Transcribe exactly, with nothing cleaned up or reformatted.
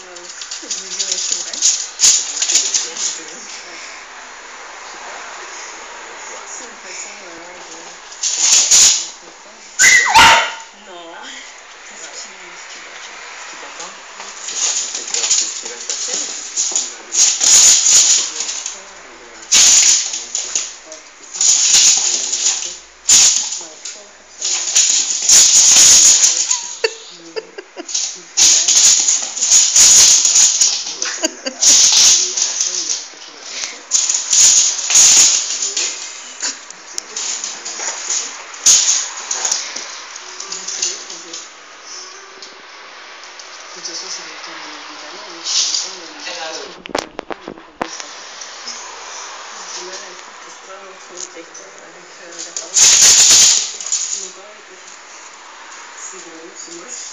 Je vous dirai, c'est vrai. C'est une façon voilà, de... Non. Qu'est-ce qui, ce qui va faire? Ce qui t'attend, c'est quoi qui fait peur? C'est ce qui va se passer ou c'est ce qui va bien? De toute façon, c'est le temps des valeurs, mais je suis en train de du mal à dire que je pourrais montrer le lecteur avec la parole. C'est gros, c'est moche.